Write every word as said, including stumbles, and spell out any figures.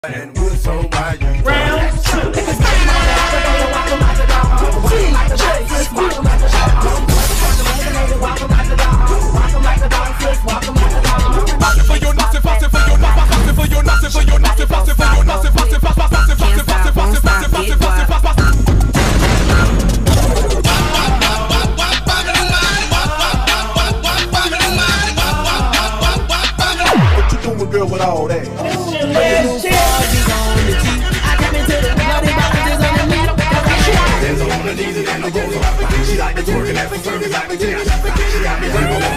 And we're so why you round two. What you doing, girl, with all that? She like the twerking, that's the service like the jam. She got me